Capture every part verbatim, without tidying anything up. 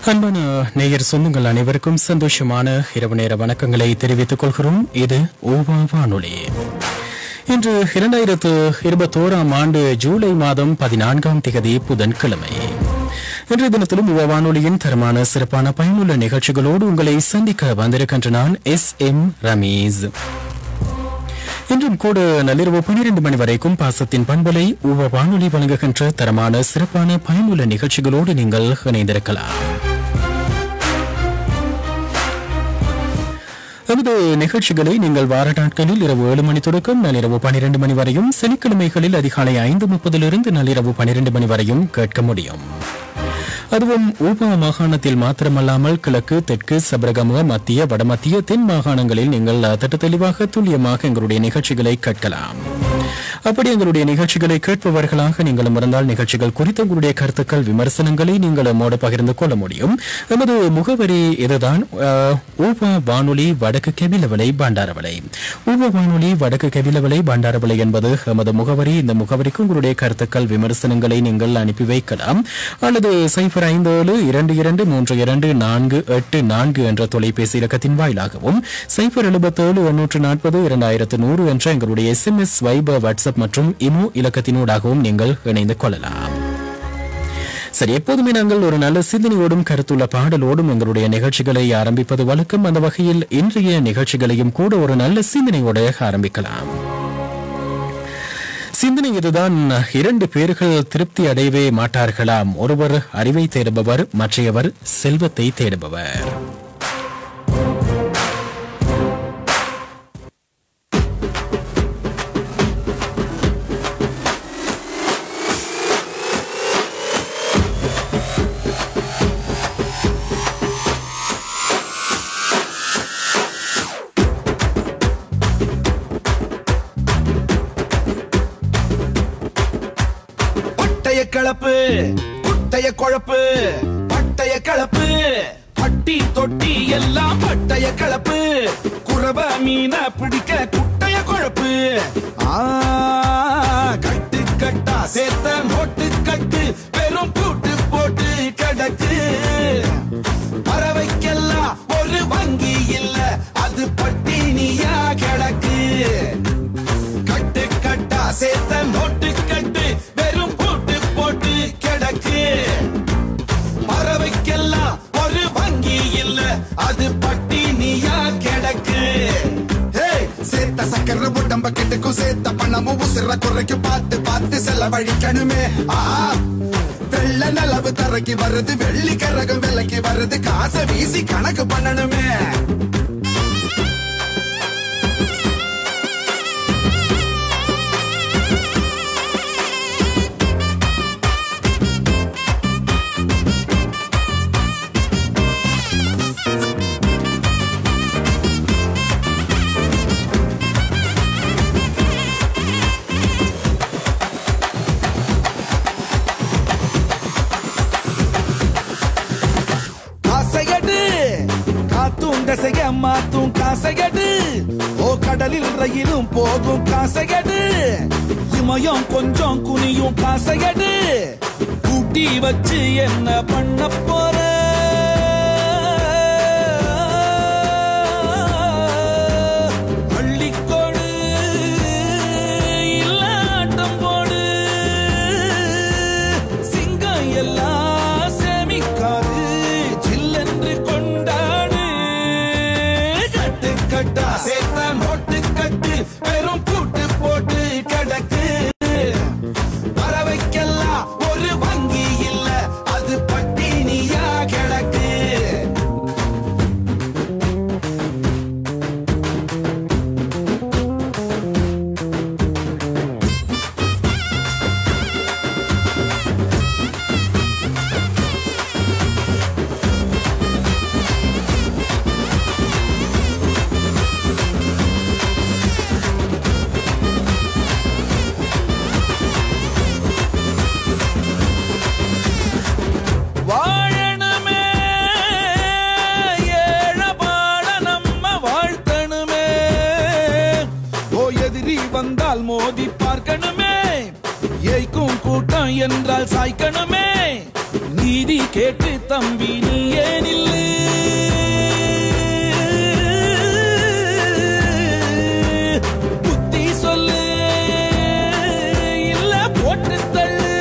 அன்பான நேயர் சொந்தங்கள் அனைவருக்கும் சந்தோஷமான இரவு நேர வணக்கங்களை தெரிவித்துக் கொள்கிறோம். இது ஓவா வானொலி. இன்று இரண்டாயிரத்து இருபத்தோராம் ஆண்டு ஜூலை மாதம் பதினான்காம் திகதி புதன்கிழமை. இன்றைய தினத்திலும் ஓவா வானொலியின் தரமான சிறப்பான பயனுள்ள நிகழ்ச்சிகளோடு உங்களை சந்திக்க வந்திருக்கின்ற நான் எஸ் எம் ரமீஸ். இன்றும் கூட நள்ளிரவு பனிரெண்டு மணி வரைக்கும் பாசத்தின் பண்பலை ஓவா வானொலி வழங்குகின்ற தரமான சிறப்பான பயனுள்ள நிகழ்ச்சிகளோடு நீங்கள் இணைந்திருக்கலாம். நமது நிகழ்ச்சிகளை நீங்கள் வார நாட்களில் இரவு ஏழு மணி தொடக்கம் நள்ளிரவு பனிரெண்டு மணி வரையும், சனிக்கிழமைகளில் அதிகாலை ஐந்து முப்பதிலிருந்து நள்ளிரவு பனிரெண்டு மணி வரையும் கேட்க முடியும். அதுவும் ஊபா மாகாணத்தில் மாத்திரமல்லாமல் கிழக்கு, தெற்கு, சபரகமுக, மத்திய, வடமத்திய, தென் மாகாணங்களில் நீங்கள் திட்ட தெளிவாக துல்லியமாக எங்களுடைய நிகழ்ச்சிகளை கேட்கலாம். அப்படி எங்களுடைய நிகழ்ச்சிகளை கேட்பவர்களாக நீங்களும் இருந்தால் நிகழ்ச்சிகள் குறித்த உங்களுடைய கருத்துக்கள், விமர்சனங்களை நீங்கள் நம்மோடு பகிர்ந்து கொள்ள முடியும். எமது முகவரி இதுதான், ஊபா வானொலி வடக்கு கெவிலவலை பண்டாரவளை. ஊபா வானொலி வடக்கு கெவிலவலை பண்டாரவளை என்பது எமது முகவரி. இந்த முகவரிக்கு உங்களுடைய கருத்துக்கள், விமர்சனங்களை நீங்கள் அனுப்பி வைக்கலாம். அல்லது சைபர் ஐந்து ஏழு இரண்டு இரண்டு மூன்று இரண்டு நான்கு எட்டு நான்கு என்ற தொலைபேசி இலக்கத்தின் வாயிலாகவும், சைபர் எழுபத்தேழு எண்ணூற்று நாற்பது இரண்டாயிரத்து நூறு என்ற எங்களுடைய S M S, Viber, WhatsApp மற்றும் இமோ இலக்கத்தினூடாகவும் நீங்கள் இணைந்து கொள்ளலாம். சரி, எப்போதுமே நாங்கள் ஒரு நல்ல சிந்தனையோடும் கருத்துள்ள பாடலோடும் எங்களுடைய நிகழ்ச்சிகளை ஆரம்பிப்பது வழக்கம். அந்த வகையில் இன்றைய நிகழ்ச்சிகளையும் கூட ஒரு நல்ல சிந்தனையோடு ஆரம்பிக்கலாம். சிந்தனை இதுதான், இரண்டு பேர்கள் திருப்தி அடையவே மாட்டார்களாம். ஒருவர் அறிவை தேடுபவர், மற்றையவர் செல்வத்தை தேடுபவர். கலப்பு குட்டைய குழப்பு, பட்டைய கலப்பு, பட்டி தொட்டி எல்லாம் பட்டைய கலப்பு, குறவ மீன பிடிக்க குட்டைய குழப்பு. கட்டு கட்டா சேர்த்த நோட்டு கட்டு, வெறும் கூட்டு போட்டு கிடக்கு. பறவைக்கெல்லாம் ஒரு வங்கி இல்ல, அது பட்டினியா கிடக்கு. கட்டு கட்டா சேர்த்த நோட்டு கட்டு, வெறும் கிடக்கு. பறவைக்கெல்லாம் ஒரு வங்கி இல்ல, அது பட்டினியா கிடக்கு. சேர்த்த சக்கர உடம்ப கிட்டுக்கும், சேர்த்த பணமும் உசிற குறைக்கு பார்த்து பார்த்து செலவழிக்கணுமே. வெள்ள நிலவு தரைக்கு வருது, வெள்ளி கரகம் விலைக்கு வருது, காசை வீசி கணக்கு பண்ணணுமே. மாத்தும் காசையடு, ஓ கடலில் ரயிலும் போகும் காசையடு, இமயம் கொஞ்சம் குனியும் காசையடு, கூட்டி வச்சு என்ன பண்ண போற? அள்ளிக்கொடு இல்ல ஆட்டம் போடு, சிங்கம் எல்லாம் சேமிக்காது, ஜில்லென்று கொண்டாடு. கட்டா சேர்த்த நோட்டு கட்டு, வெறும் கூட்டு போட்டு கிடக்கு. பறவைக்கெல்லாம் ஒரு வங்கி இல்ல, அது பட்டினியா கிடக்கு. மோதி பார்க்கணுமே, ஏய்க்கும் கூட்டம் என்றால் சாய்க்கணுமே. நீதி கேட்டு தம்பி நீ ஏனில்லை புத்தி சொல்லு இல்ல போட்டு தள்ளு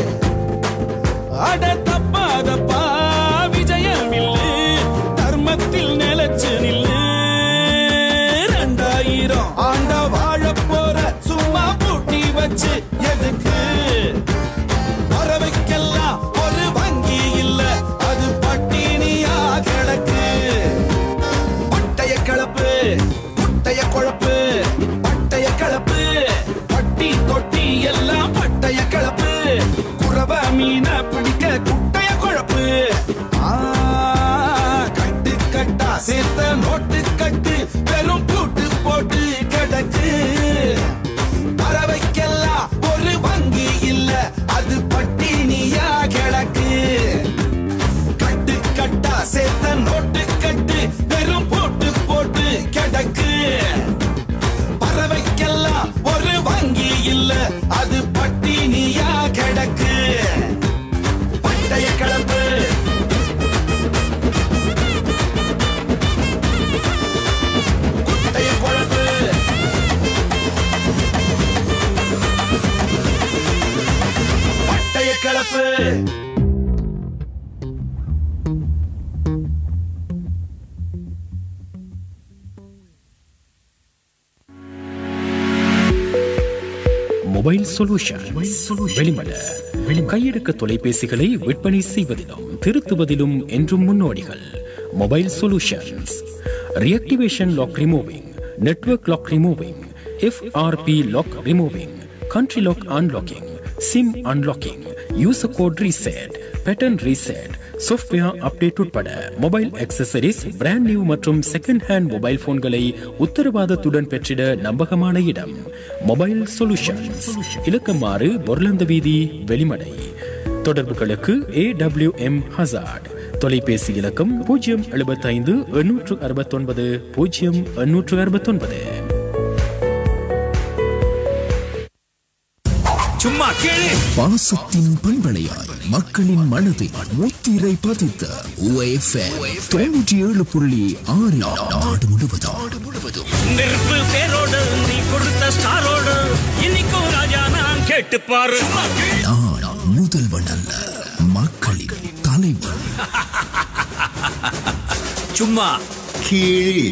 அட தப்பாதப்பா விஜயம் இல்லு தர்மத்தில் நிலச்சு நில்லு ரெண்டாயிரம் ஆண்ட வாழ போற சும்மா பூட்டி வச்சு எதுக்கு பறவைக்கெல்லாம் ஒரு வங்கி இல்ல அது பட்டினியா கிடக்கு பட்டைய கிளப்பு குட்டைய குழப்பு பட்டைய கிளப்பு பட்டி தொட்டி எல்லாம் பட்டைய கிளப்பு குறவ மீன பிடிக்க குட்டைய குழப்பு கட்டு கட்டா சேர்த்த நோட்டு கட்டு வெறும் கூட்டு போட்டு கிடக்கு பறவைக்கெல்லாம் ஒரு வங்கி இல்ல அது பட்டினியா கிடக்கு கட்டு கட்டா சேர்த்த நோட்டு கட்டு வெறும் போட்டு போட்டு கிடக்கு பறவைக்கெல்லாம் ஒரு வங்கி இல்ல அது பட்டினியா கிடக்கு பட்டைய கிளப்பு குட்டைய குழப்பு பட்டைய கிளப்பு மொபைல் சொல்யூஷன் வெளிமட கையடக்க தொலைபேசிகளை விற்பனை செய்வதிலும் திருத்துவதிலும் என்றும் முன்னோடிகள். Mobile solutions reactivation lock removing, network lock removing, FRP lock removing, country lock unlocking, SIM unlocking, user code reset, pattern reset, software update உட்பட மொபைல் ஆக்சசரிஸ், பிராண்ட் நியூ மற்றும் second hand mobile போன்களை உத்தரவாதத்துடன் பெற்றிட நம்பகமான இடம் மொபைல் சொல்யூஷன்ஸ். இலக்கமாறு பொருளந்த வீதி, வெளிமடை. தொடர்புகளுக்கு A W M hazard. தொலைபேசி இலக்கம் பூஜ்ஜியம் எழுபத்தி ஐந்து எண்ணூற்று அறுபத்தி ஒன்பது பூஜ்ஜியம் எண்ணூற்று அறுபத்தி ஒன்பது. சும்மா கேளு. பாசத்தின் பண்பலையாய் மக்களின் மனதில் முத்திரை பதித்த தொண்ணூற்றி ஏழு புள்ளி ஆறு நாடு முழுவதும் நெருப்பு பேரோடு நீ கொடுத்த ஸ்டாரோடு இன்னைக்கும் ராஜா நான் கேட்டு பாரு. நான் முதல்வன் அல்ல, மக்களின் தலைவன். சும்மா கீழே.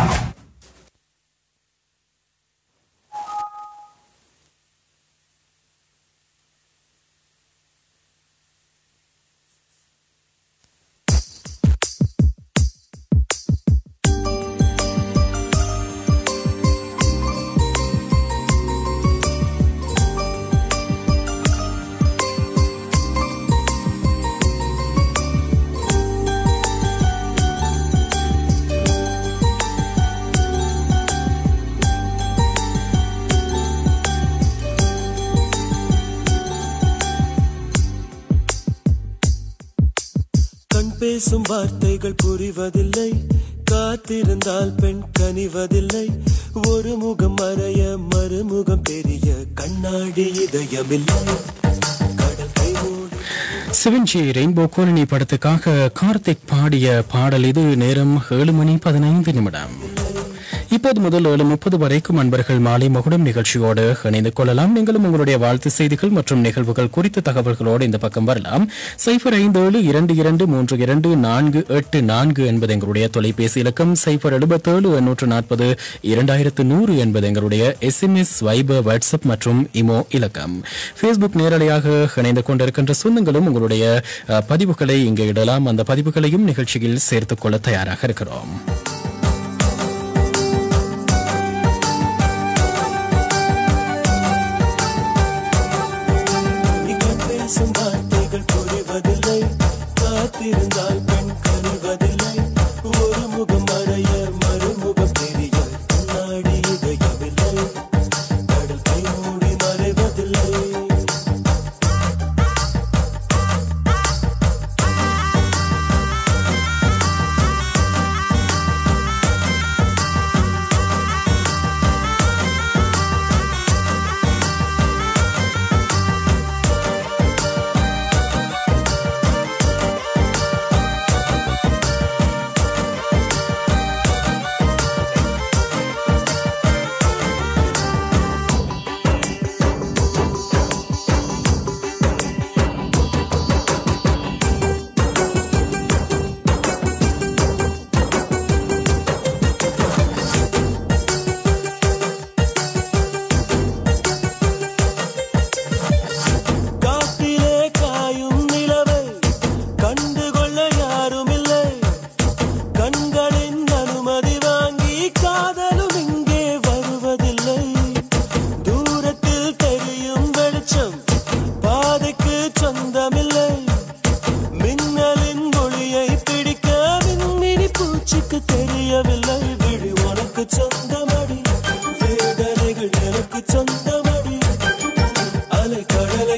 பேசும் வார்த்தைகள் புரிவதில்லை, காத்திருந்தால் பெண் கனிவதில்லை. ஒரு முகம் மறைய மறுமுகம் தெரிய கண்ணாடி இதயமில்லை. கடல் கைமூடி செவன்ஜி ரெயின்போ கோலனி படத்துக்காக கார்த்திக் பாடிய பாடல் இது. நேரம் ஏழு மணி பதினைந்து நிமிடம். இப்போது முதல் ஏழு முப்பது வரைக்கும் அன்பர்கள் மாலை மகுடம் நிகழ்ச்சியோடு இணைந்து கொள்ளலாம். நீங்களும் உங்களுடைய வாழ்த்து செய்திகள் மற்றும் நிகழ்வுகள் குறித்த தகவல்களோடு இந்த பக்கம் வரலாம். சைபர் ஐந்து ஏழு இரண்டு இரண்டு மூன்று இரண்டு நான்கு எட்டு நான்கு என்பது எங்களுடைய தொலைபேசி இலக்கம். சைபர் எழுபத்தி ஏழு எண்ணூற்று நாற்பது இரண்டாயிரத்து நூறு என்பது எங்களுடைய எஸ்எம்எஸ், வைபர், வாட்ஸ்அப் மற்றும் இமோ இலக்கம். பேஸ்புக் நேரடியாக இணைந்து கொண்டிருக்கின்ற சொந்தங்களும் உங்களுடைய பதிவுகளை இங்கே இடலாம். அந்த பதிவுகளையும் நிகழ்ச்சியில் சேர்த்துக் கொள்ள தயாராக இருக்கிறோம். வார்த்தைகள் புரிவதில்லை, காத்திருந்தால் பெண் கனிவதில்லை. ஒரு முகம் மறைய மறுமுகம் தெரிய கண்ணாடி இதயமில்லை. கடல் கை மூடி மறைவதில்லை.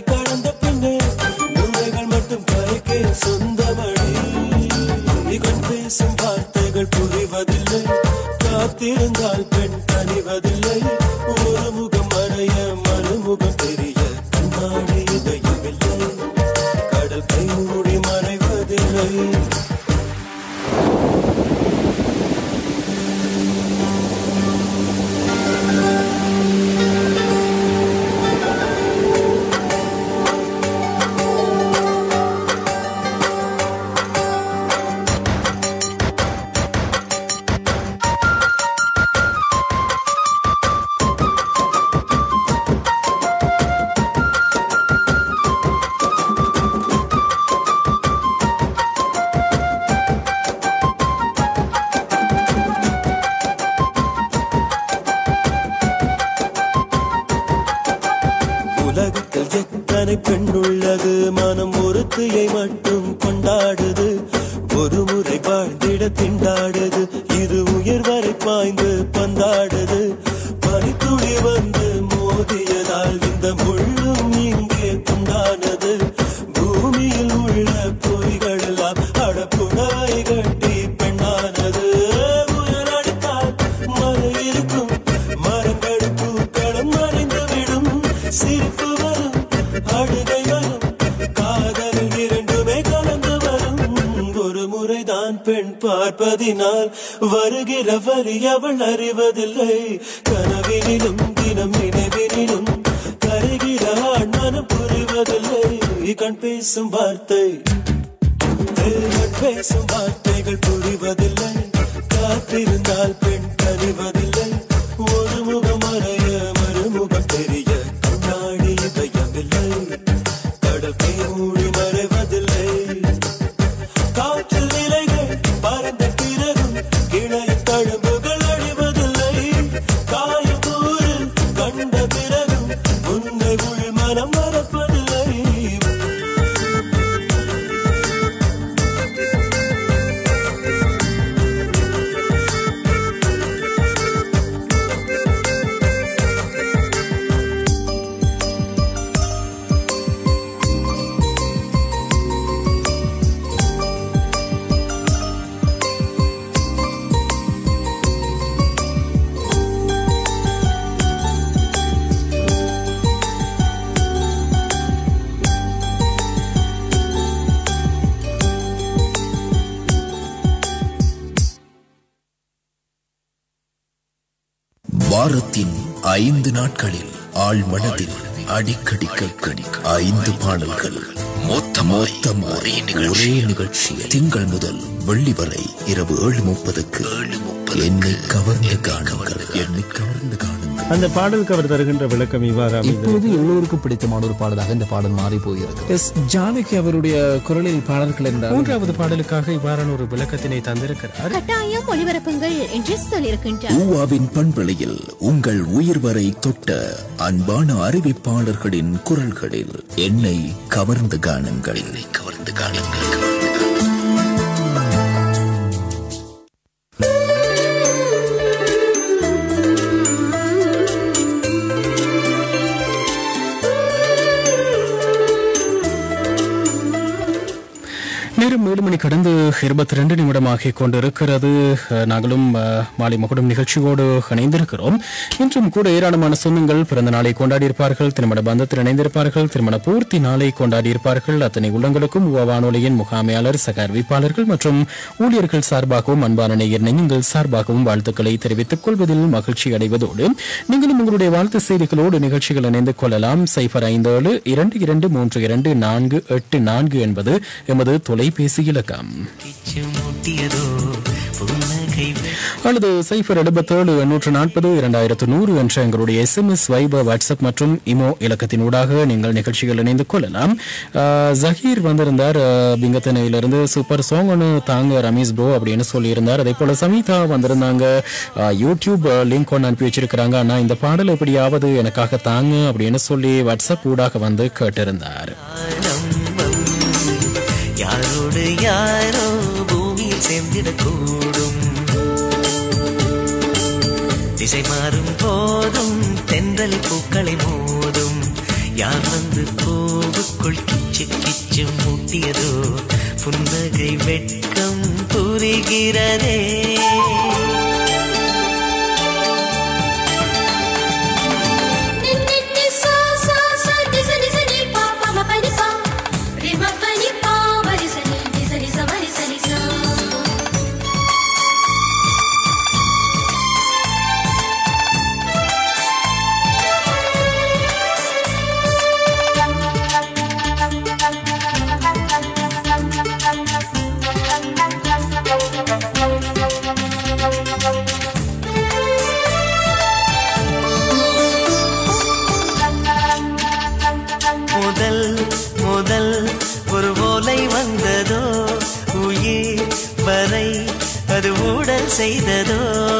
கடந்த பின்னே நுரைகள் மட்டும் கரைக்கே சொந்தமடி. கண் பேசும் வார்த்தைகள் புரிவதில்லை, காத்திருந்தால் பெண் கனிவதில்லை. ஒரு முகம் மறைய மறுமுகம் தெரிய கண்ணாடி இதயமில்லை, கடல் கை மூடி மறைவதில்லை. பெண்ணுள்ளது மனம் ஒருத்தியை மட்டும் கொண்டாடுது, ஒரு முறை வாழ்ந்திட திண்டாடுது. இது உயர் வரை பாய்ந்து பந்தாடுது, பனித்துளி வந்து மோதியதால் இந்த முள்ளும் இங்கே துண்டானது. பூமியில் உள்ள பொய்கள் எல்லாம் அடப்புடவை கட்டி பெண்ணானது. புயல் அடித்தால் மழை இருக்கும், மரங்கள் பூக்களும் மறைந்துவிடும். சிரிப்பு வரும், அழுகை வரும், காதல் இரண்டுமே கலந்து வரும். ஒரு முறைதான் பெண் பார்ப்பதினால் வருகிற வரி அவள் அறிவதில்லை. கனவினிலும் தினம் நினைவினிலும் கரைகிற ஆண் மனம் புரிவதில்லை. கண் பேசும் வார்த்தை கண் பேசும் வார்த்தைகள் புரிவதில்லை, காத்திருந்தால் பெண் கனிவதில்லை. ஒரு முகம் மறைய மறுமுகம் தெரிய கண்ணாடி இதயமில்லை, கடல் கை மூடி மறைவதில்லை. காற்றில் நிலைகள் பறந்த பிறகும் கிளைய தழும்புகள் அழிவதில்லை. காயத்தூறு கண்ட பிறகும் உன்னை உள் மனம் மறப்பதில்லை. வாரத்தின் ஐந்து நாட்களில் ஆள் மனதில் அடிக்கடி கேட்கும் ஐந்து பாடல்கள் மொத்தம் ஒரே நிகழ்ச்சி. திங்கள் முதல் வெள்ளி வரை இரவு ஏழு முப்பதுக்கு என்னை கவர்ந்த காணுங்கள், என்னை கவர்ந்த காணுங்கள். அந்த பாடலுக்கு அவர் தருகின்ற விளக்கம் இவ்வாறு. இப்போது எல்லோருக்கும் பிடித்தமான ஒரு பாடலாக இந்த பாடல் மாறி போகிறது. எஸ் ஜானகி அவருடைய குரலில் பாடல்கள் என்றால் மூன்றாவது பாடலுக்காக இவ்வாறான ஒரு விளக்கத்தினை தந்திருக்கிறார். கட்டாயம் ஒளிபரப்புங்கள் என்று சொல்லியிருக்கின்றார். ஊவாவின் பண்பலையில் உங்கள் உயிர் வரை தொட்ட அன்பான அறிவிப்பாளர்களின் குரல்களில் என்னை கவர்ந்த காணுங்கள், என்னை கவர்ந்த காணுங்கள். நேரம் ஏழு மணி கடந்து இருபத்தி ரெண்டு நிமிடமாக கொண்டிருக்கிறது. நாங்களும் மாலை மகுடம் நிகழ்ச்சியோடு இணைந்திருக்கிறோம். இன்றும் கூட ஏராளமான சொந்தங்கள் பிறந்த நாளை கொண்டாடியிருப்பார்கள், திருமண பந்தத்தில் இணைந்திருப்பார்கள், திருமண பூர்த்தி நாளை கொண்டாடியிருப்பார்கள். அத்தனை உள்ளங்களுக்கும் வானொலியின் முகாமையாளர், சக அறிவிப்பாளர்கள் மற்றும் ஊழியர்கள் சார்பாகவும் அன்பான நேயர் நெஞ்சங்கள் சார்பாகவும் வாழ்த்துக்களை தெரிவித்துக் கொள்வதில் மகிழ்ச்சி அடைவதோடு நீங்களும் உங்களுடைய வாழ்த்து செய்திகளோடு நிகழ்ச்சிகள் இணைந்து கொள்ளலாம். சைபர் ஐந்து ஏழு இரண்டு இரண்டு மூன்று இரண்டு நான்கு எட்டு நான்கு என்பது எமது தொலைபேசி இலக்கம். அல்லது சைபர் எழுபத்தேழு எண்ணூற்று நாற்பது இரண்டாயிரத்து நூறு என்ற எங்களுடைய S M S Viber WhatsApp மற்றும் இமோ இலக்கத்தினூடாக நீங்கள் நிகழ்ச்சிகள் இணைந்து கொள்ளலாம். ஜஹீர் வந்திருந்தார் பிங்கத்தனையிலிருந்து, சூப்பர் சாங் ஒன்று தாங்க ரமேஷ் ப்ரோ அப்படின்னு சொல்லியிருந்தார். அதே போல சமீதா வந்திருந்தாங்க, யூடியூப் லிங்க் ஒன்று அனுப்பி வச்சிருக்கிறாங்க. ஆனா இந்த பாடல் எப்படியாவது எனக்காக தாங்க அப்படின்னு சொல்லி வாட்ஸ்அப் ஊடாக வந்து கேட்டிருந்தார். யாரோடு யாரோ பூமியில் சேர்ந்திடக்கூடும், திசை மாறும் போதும் தென்றல் பூக்களை மோதும், யார் வந்து பூவுக்குள் கிச்சு கிச்சு மூட்டியதோ புன்னகை வெட்கம் புரிகிறதே செய்ததோ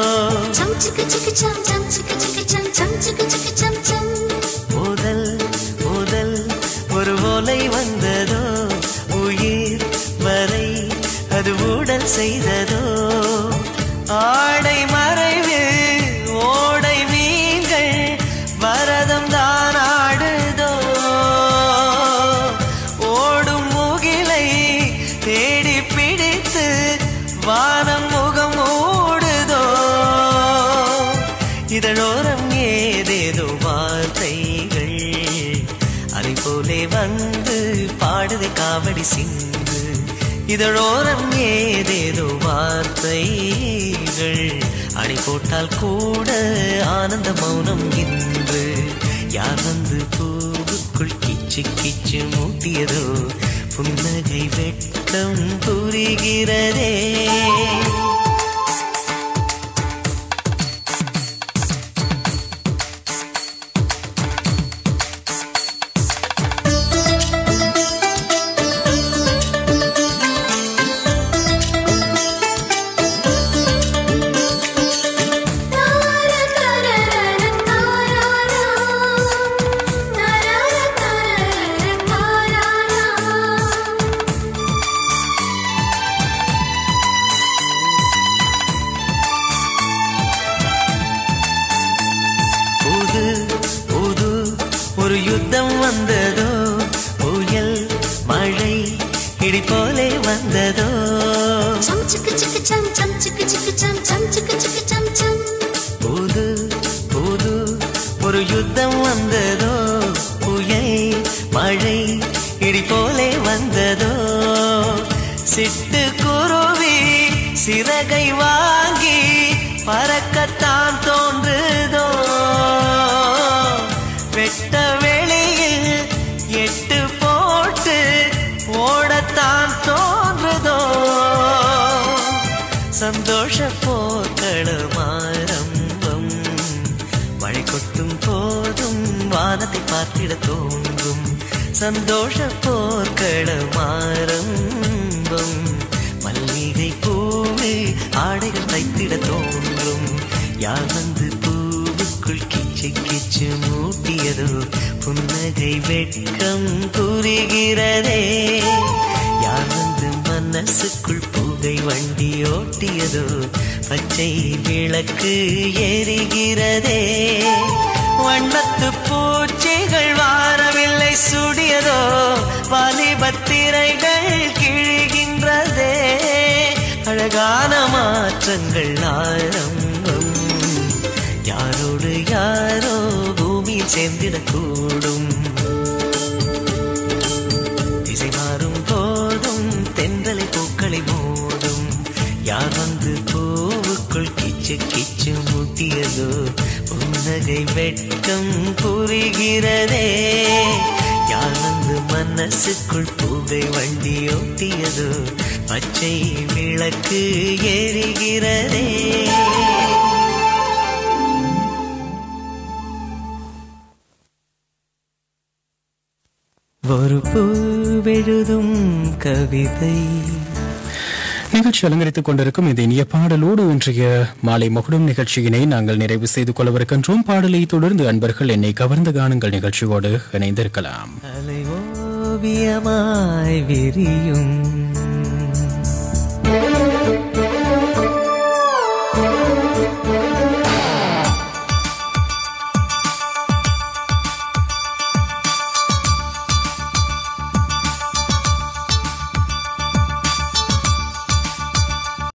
முதல் முதல் ஒரு ஓலை வந்ததோ உயிர் வரை அது ஊடல் செய்ததோ ஆடை மறைவு ஓடை நீங்கள் வரதம் தான் ஆடுதோ ஓடும் முகிலை தேடி பிடித்து வானம் முகம் ஓடுதோ இதழோரம் ஏதேதோ வார்த்தைகள் அதை போலே வந்து பாடுதை காவடி சிந்து இதழோரம் ஏதேதோ வார்த்தைகள் அணை போட்டால் கூட ஆனந்த மௌனம் இன்று யார் வந்து பூவுக்குள் கிச்சு கிச்சு மூட்டியதோ புன்னகை வெட்கம் புரிகிறதே வந்ததோ புயல் மழை இடி போலே வந்ததோ புது புது ஒரு யுத்தம் வந்ததோ புயல் மழை இடி போலே வந்ததோ சிட்டு குருவி சிறகை வாங்கி பறக்கத்தான் தோன்றுதோ வெட்ட வெளியில் எட்டு போட்டு ஓடத்தான் தோன்றுதோ சந்தோஷ போக்களம் ஆரம்பம் மழை கொட்டும் போதும் வானத்தை பார்த்திட தோன்றும் சந்தோஷ போக்களம் ஆரம்பம் மல்லிகை பூவே ஆடைகள் தைத்திட தோன்றும் யார் வந்து பூவுக்குள் கிச்சு கிச்சு மூட்டியதோ புன்னகை வெட்கம் புரிகிறதே யார் வந்து மனசுக்குள் புகை வண்டி ஓட்டியதோ பச்சை விளக்கு எரிகிறதே வண்ணத்து பூச்சிகள் வாரவில்லை சுடியதோ வாலிபத்திரைகள் கிழிகின்றதே அழகான மாற்றங்கள் ஆரம்பம் யாரோடு யாரோ பூமியில் சேர்ந்திடக்கூடும் திசை மாறும் போதும் தென்றலை பூக்களை மோதும் யார் வந்து பூவுக்குள் கிச்சு கிச்சு மூட்டியதோ புன்னகை வெட்கம் புரிகிறதே யார் வந்து மனசுக்குள் புகை வண்டி ஓட்டியதோ பச்சை விளக்கு எரிகிறதே ஒரு பூவெழுதும் கவிதை நிகழ்ச்சி அலங்கரித்துக் கொண்டிருக்கும் இந்த இனிய பாடலோடு இன்றைய மாலை மகுடம் நிகழ்ச்சியினை நாங்கள் நிறைவு செய்து கொள்ளவிருக்கின்றோம். பாடலை தொடர்ந்து அன்பர்கள் என்னை கவர்ந்த காணுங்கள் நிகழ்ச்சியோடு இணைந்திருக்கலாம். அலை ஓவியமாய் விரியும்